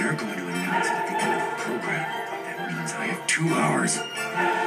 They're going to announce at the end of the program. That means I have 2 hours.